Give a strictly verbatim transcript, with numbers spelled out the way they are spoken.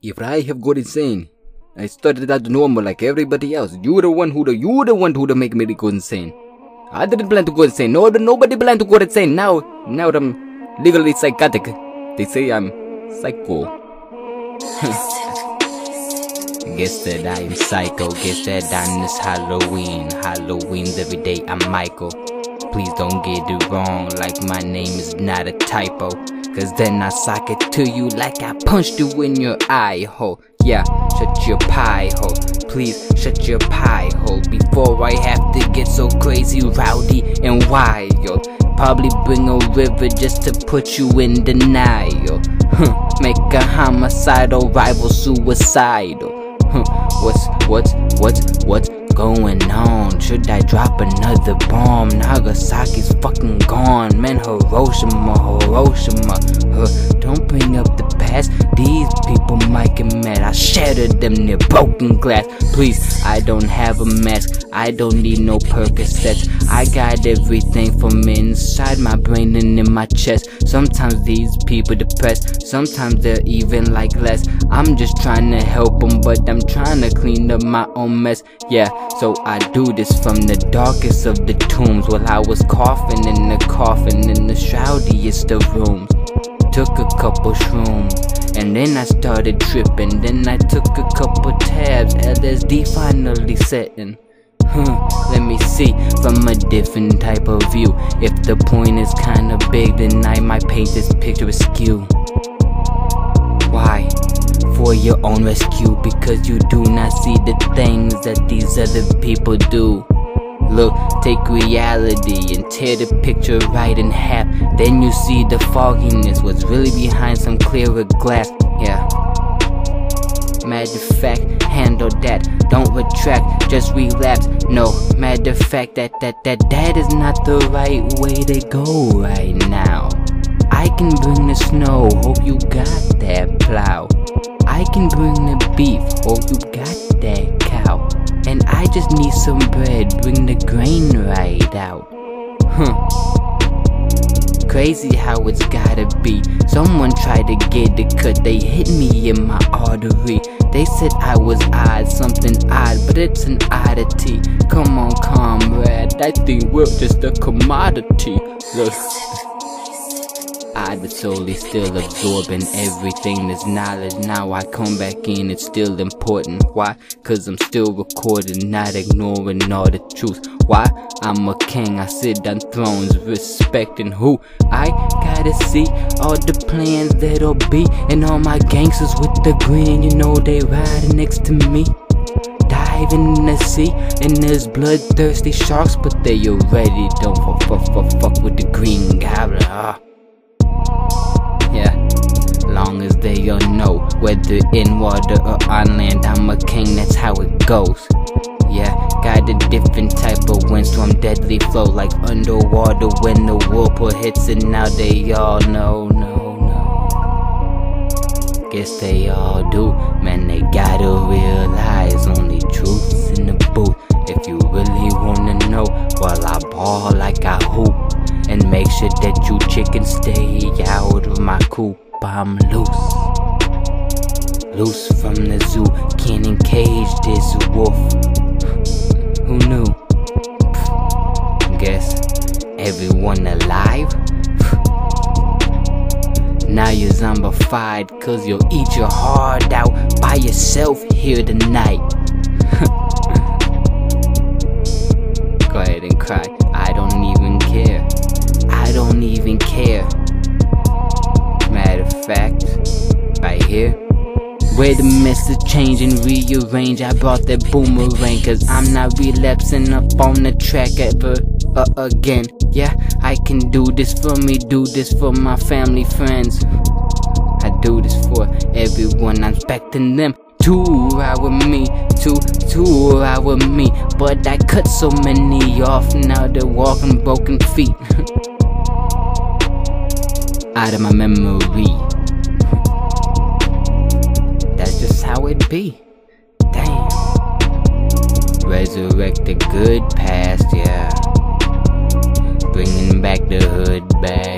If I have got insane, I started out normal like everybody else. You the one who the you the one who the make me go insane. I didn't plan to go insane. No, nobody planned to go insane. Now, now I'm legally psychotic. They say I'm psycho. Guess that I am psycho. Guess that on this Halloween. Halloween's every day. I'm Michael. Please don't get it wrong. Like my name is not a typo. Cause then I sock it to you like I punched you in your eye hole. Yeah, shut your pie hole. Please shut your pie hole before I have to get so crazy, rowdy, and wild. Probably bring a river just to put you in denial. Huh, make a homicidal rival suicidal. Huh, what's, what's, what's, what's going on? Should I drop another bomb? Nagasaki's fucking gone. Man, Hiroshima, Hiroshima. Huh, don't bring up the past. These people might get mad. I shattered them near broken glass. Please, I don't have a mask. I don't need no Percocets. I got everything from inside my brain and in my chest. Sometimes these people depressed. Sometimes they're even like less. I'm just trying to help them, but I'm trying to clean up my own mess. Yeah, so I do this from the darkest of the tombs, while I was coughing in the coffin in the shroudiest of rooms. Took a couple shrooms, and then I started tripping. Then I took a couple tabs, L S D finally setting. Huh, let me see from a different type of view. If the point is kinda big, then I might paint this picture askew. Why? For your own rescue, because you do not see the things that these other people do. Look, take reality and tear the picture right in half. Then you see the fogginess, what's really behind some clearer glass. Yeah. Matter of fact, handle that. Don't retract, just relapse. No, matter of fact, that that that that is not the right way to go right now. I can bring the snow, hope you got that plow. I can bring the beef, hope you got that cow. And I just need some bread, bring the grain right out. Huh. Crazy how it's gotta be. Someone tried to get it cut, they hit me in my artery. They said I was odd, something odd, but it's an oddity. Come on, comrade, I think we're just a commodity. Look. I the solely still absorbing everything, this knowledge. Now I come back in, it's still important. Why? Cause I'm still recording, not ignoring all the truth. Why? I'm a king, I sit on thrones, respecting who? I gotta see all the plans that'll be, and all my gangsters with the grin, you know they riding next to me. Diving in the sea, and there's bloodthirsty sharks, but they already don't fuck, fuck, fuck, fuck with the green goblin. Uh. Yeah, long as they all know, whether in water or on land, I'm a king, that's how it goes. Yeah, got a different type of windstorm, deadly flow, like underwater when the whirlpool hits, and now they all know, no, no. Guess they all do, man, they gotta realize only truth's in the booth. If you really wanna know, well, I ball like I hoop. And make sure that you chickens stay out of my coop. I'm loose, loose from the zoo. Can't cage this wolf. Who knew? Guess everyone alive. Now you're zombified, cause you'll eat your heart out by yourself here tonight. Go ahead and cry, I don't even care. I don't even care. Matter of fact, right here, where the message change and rearrange, I brought that boomerang, cause I'm not relapsing up on the track ever uh, again. Yeah, I can do this for me, do this for my family, friends. I do this for everyone, I'm expecting them to ride with me, to, to ride with me. But I cut so many off, now they're walking broken feet. Out of my memory. That's just how it be. Damn. Resurrect the good past, yeah. Bringing back the hood back.